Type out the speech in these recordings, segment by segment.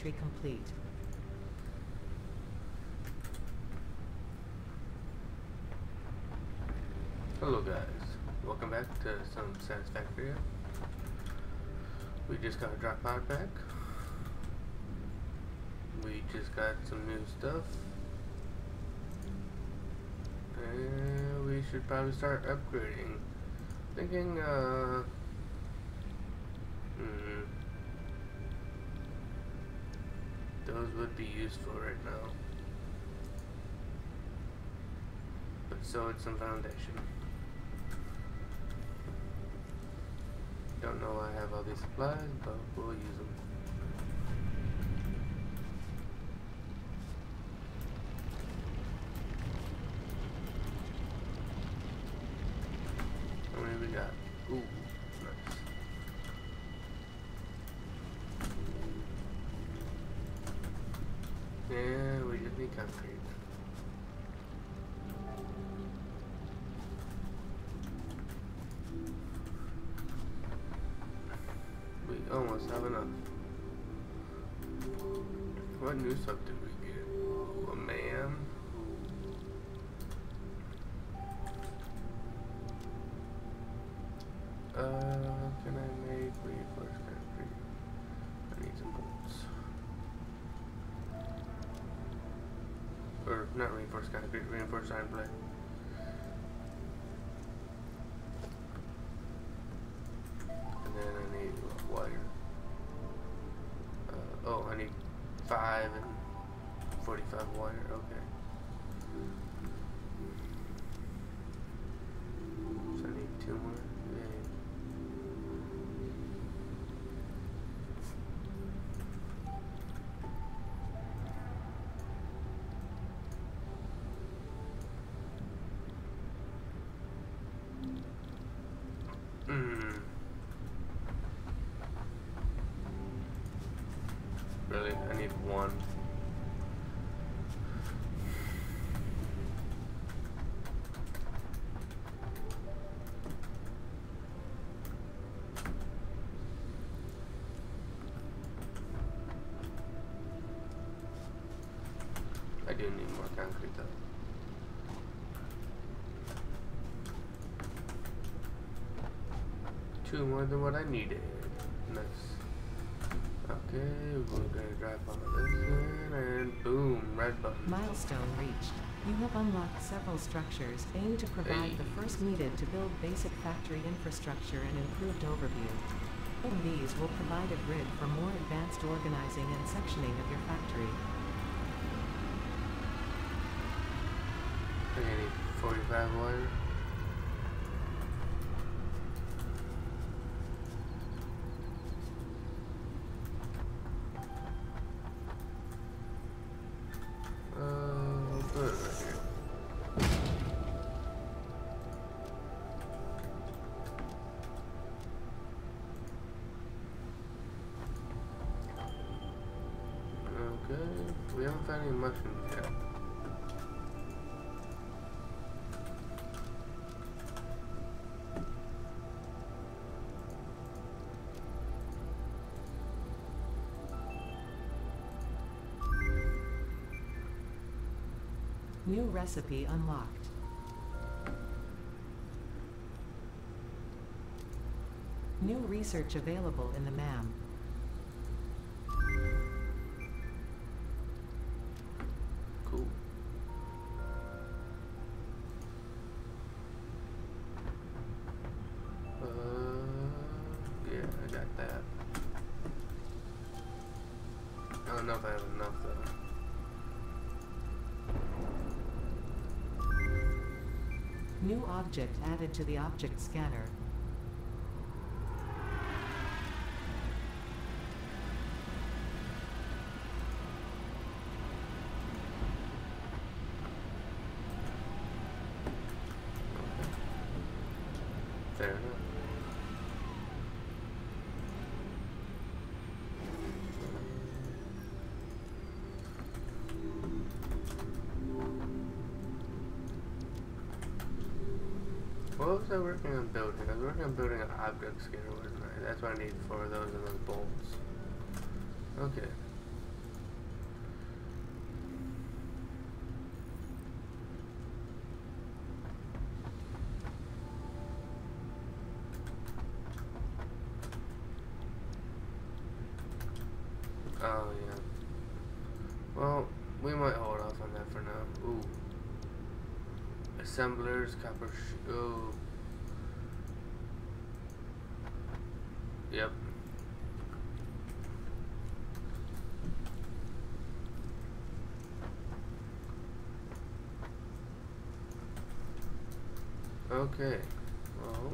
entry complete. Hello guys, welcome back to some Satisfactory. We just got a drop pod back. We just got some new stuff. And we should probably start upgrading. Thinking, those would be useful right now. But so it's some foundation. Don't know why I have all these supplies, but we'll use them. How many we got? Ooh, nice. Yeah, we just need concrete. Almost have enough. What new stuff did we get? Ooh, a man. Can I make reinforced concrete? I need some bolts. Or not reinforced concrete, reinforced iron plate. And then I need wire. Oh, I need 5 and 45 wire. Okay. So I need 2 more. Really, I need 1. I do need more concrete though. Two more than what I needed. Nice. Okay, we're gonna drop all this in and boom, red button. Milestone reached. You have unlocked several structures aimed to provide the first needed to build basic factory infrastructure and improved overview. These will provide a grid for more advanced organizing and sectioning of your factory. I need 45 wire. Put it right here. Okay, we haven't found any mushrooms yet. New recipe unlocked. New research available in the MAM. Cool. Yeah, I got that. I don't know if I have enough though. New object added to the object scanner. Fair enough. What was I working on building? I was working on building an object scanner, wasn't I? That's what I need for those and those bolts. Okay. Oh, yeah. Well, we might hold off on that for now. Ooh. Assemblers, copper oh. Yep. Okay. Well.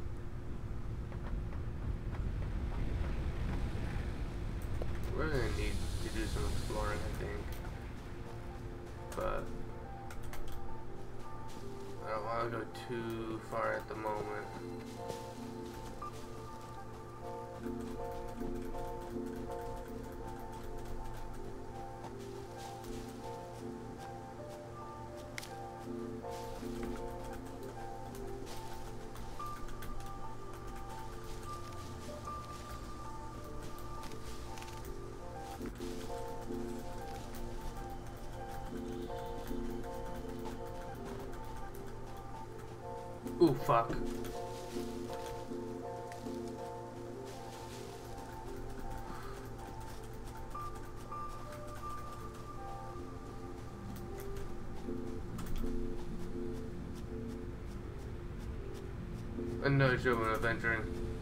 We're gonna need to do some exploring, I think. But I don't want to go too far at the moment. Ooh, fuck. Another show of adventuring.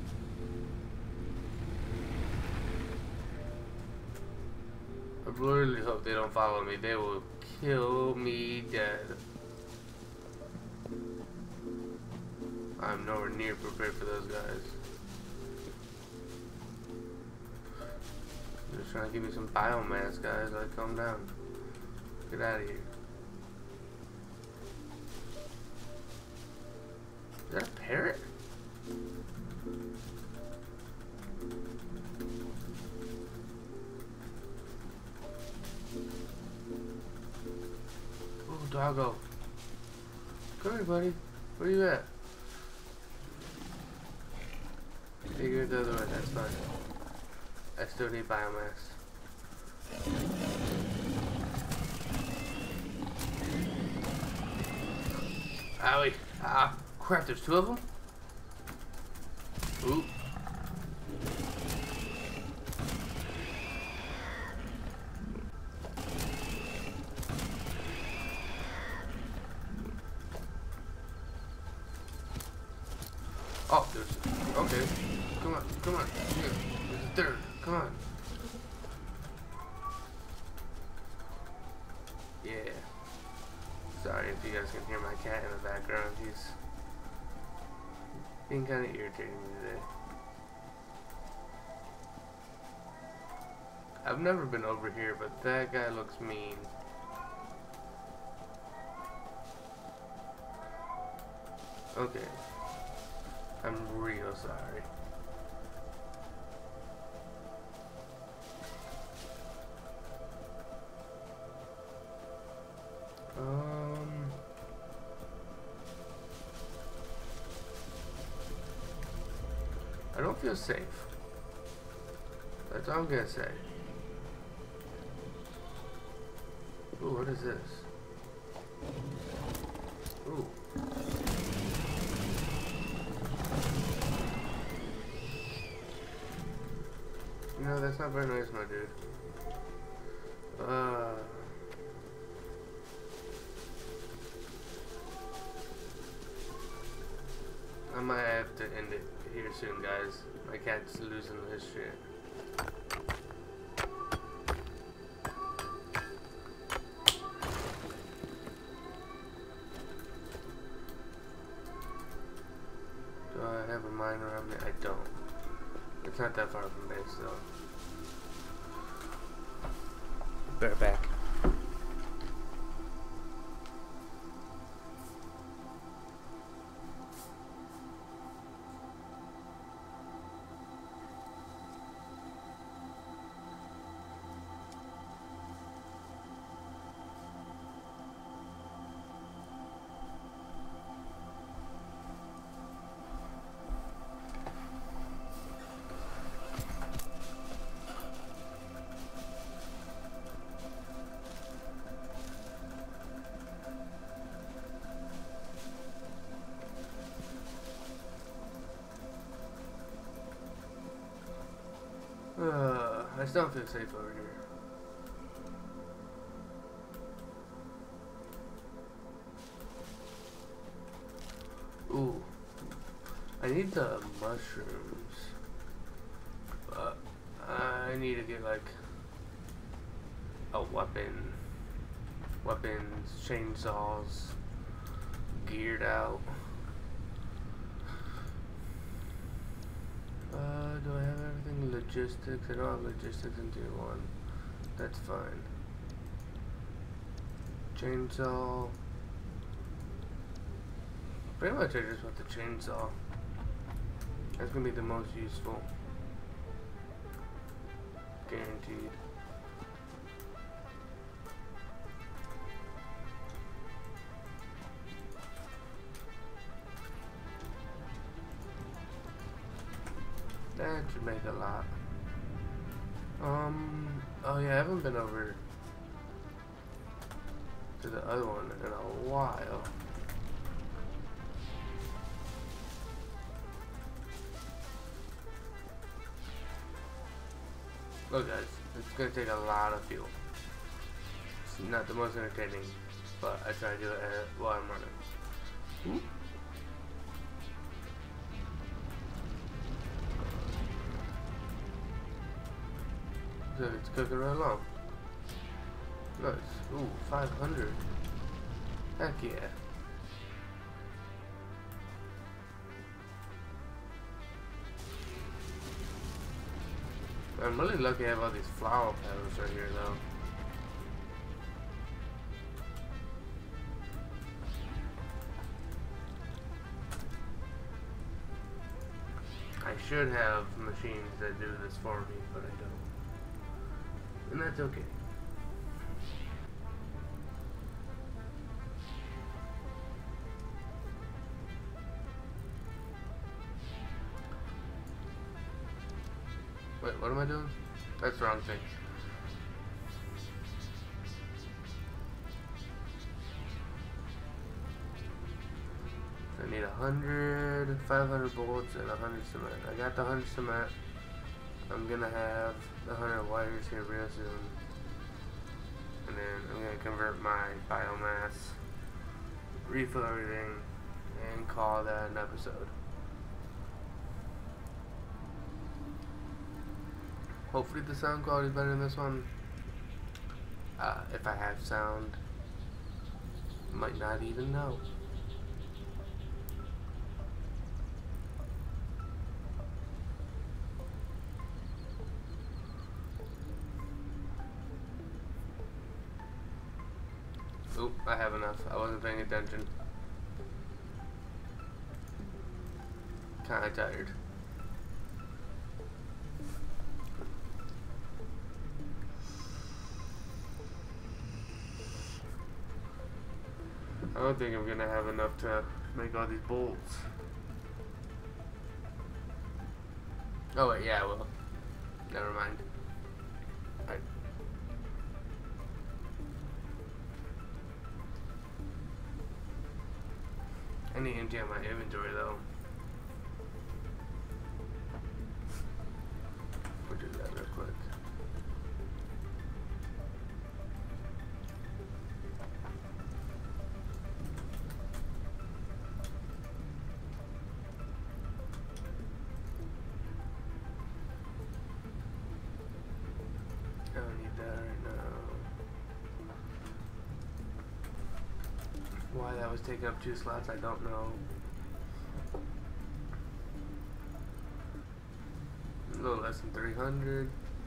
I really hope they don't follow me. They will kill me dead. I'm nowhere near prepared for those guys. They're just trying to give me some biomass, guys. Like, calm down. Get out of here. Is that a parrot? Oh, doggo. Come here, buddy. Where you at? Figure the other way, that's fine. I still need biomass. Owie. Ah, crap, there's two of them? Ooh. Oh, there's... Okay. Come on, come on. Here. There's a third. Come on. Yeah. Sorry if you guys can hear my cat in the background. He's being kind of irritating me today. I've never been over here, but that guy looks mean. Okay. I'm real sorry. I don't feel safe. That's all I'm gonna say. Ooh, what is this? Ooh. You know, that's not very nice, my dude. I might have to end it here soon, guys. My cat's losing his shit. Do I have a mine around me? I don't. It's not that far from base, so. Better back. I still don't feel safe over here. Ooh. I need the mushrooms. But I need to get like a weapon. Weapons, chainsaws, geared out. Do I have everything? Logistics? I don't have logistics in tier 1. That's fine. Chainsaw. Pretty much I just want the chainsaw. That's gonna be the most useful. Guaranteed. That should make a lot. Oh yeah, I haven't been over to the other one in a while. Look guys, it's gonna take a lot of fuel. It's not the most entertaining, but I try to do it while I'm running. Ooh. So it's cooking right along. Nice. Ooh, 500. Heck yeah. I'm really lucky I have all these flower petals right here though. I should have machines that do this for me, but I don't. And that's okay. Wait, what am I doing? That's the wrong thing. I need 100, 500 bolts, and 100 cement. I got the 100 cement. I'm gonna have the 100 wires here real soon. And then I'm gonna convert my biomass, refill everything, and call that an episode. Hopefully the sound quality is better than this one. If I have sound, might not even know. Oop, I have enough. I wasn't paying attention. Kinda tired. I don't think I'm gonna have enough to make all these bolts. Oh wait, yeah I will. Never mind. Alright. I need to empty out my inventory though. We'll do that real quick. I don't need that right now. Why that was taking up 2 slots, I don't know. A little less than 300.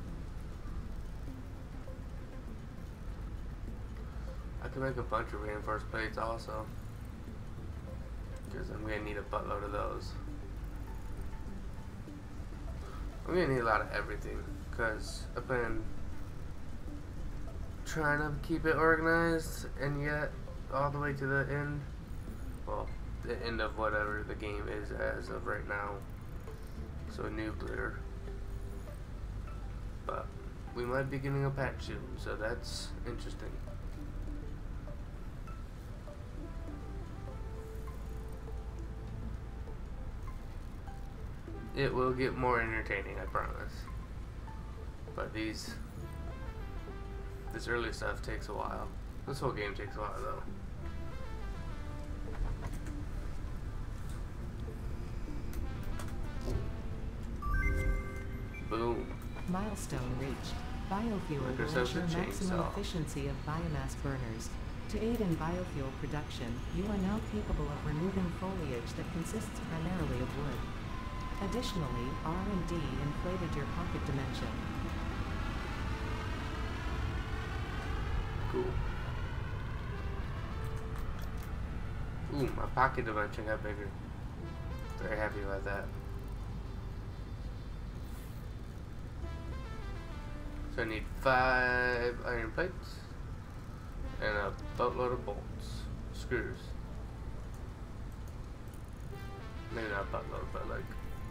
I can make a bunch of reinforced plates also, because I'm gonna need a buttload of those. I'm gonna need a lot of everything, because I've been trying to keep it organized, and yet all the way to the end, well, the end of whatever the game is as of right now, so nuclear, but we might be getting a patch soon, so that's interesting. It will get more entertaining, I promise. But this early stuff takes a while. This whole game takes a while though. Boom. Milestone reached. Biofuel Make will ourselves a ensure maximum chainsaw. efficiency of biomass burners. To aid in biofuel production, you are now capable of removing foliage that consists primarily of wood. Additionally, R&D inflated your pocket dimension. Cool. Ooh, my pocket dimension got bigger. Very happy about that. So I need 5 iron plates and a boatload of bolts, screws. Maybe not a boatload, but like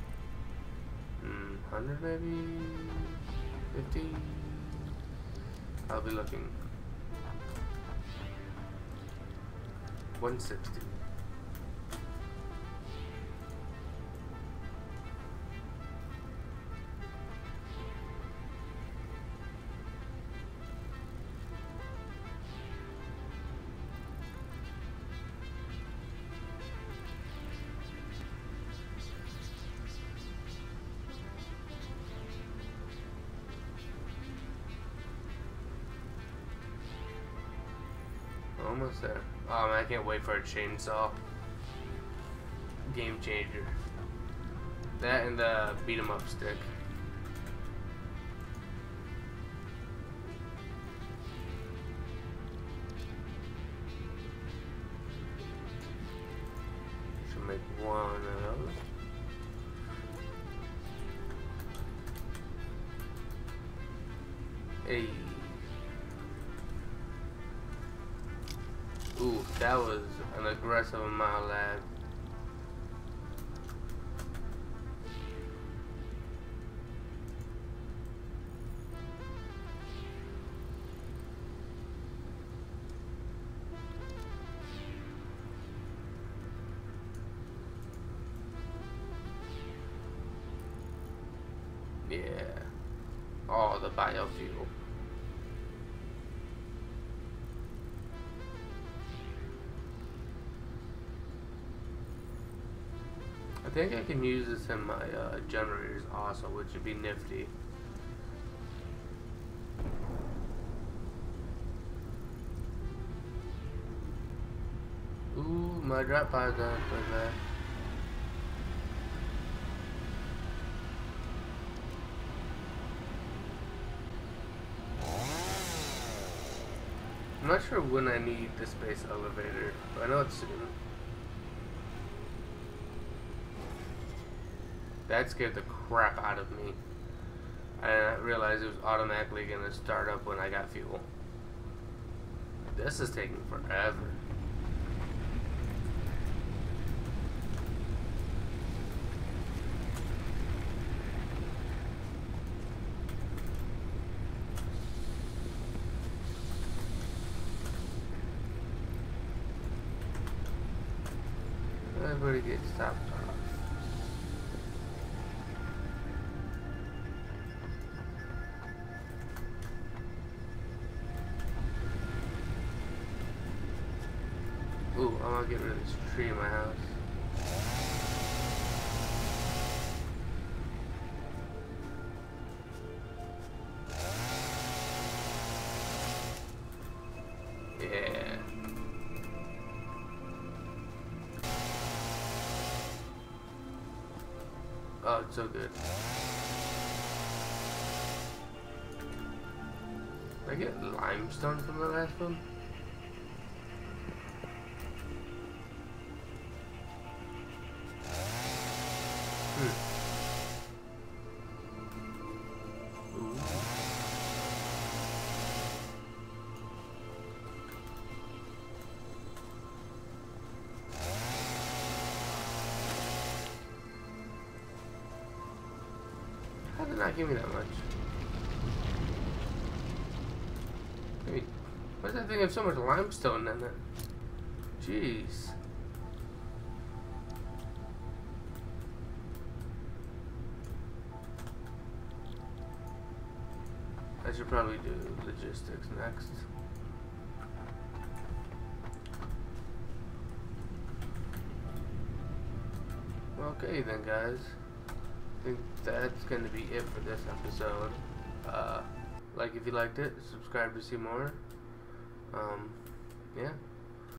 100 maybe, 50. I'll be looking. 160. Almost there. Oh man, I can't wait for a chainsaw. Game changer. That and the beat 'em up stick. Should make one of those. Hey. Ooh, that was an aggressive amount of lag. Yeah. Oh, the biofuel. I think I can use this in my generators also, which would be nifty. Ooh, my drop pod's on its way back. I'm not sure when I need the space elevator, but I know it's soon. That scared the crap out of me. I didn't realize it was automatically going to start up when I got fuel. This is taking forever. Everybody gets stopped off. Ooh, I'm gonna get rid of this tree in my house. Yeah. Oh, it's so good. Did I get limestone from the last one? Ooh. How did it not give me that much? I mean, why does that thing have so much limestone in it? Jeez. should probably do logistics next. Okay then, guys. I think that's going to be it for this episode. Like if you liked it, subscribe to see more. Yeah.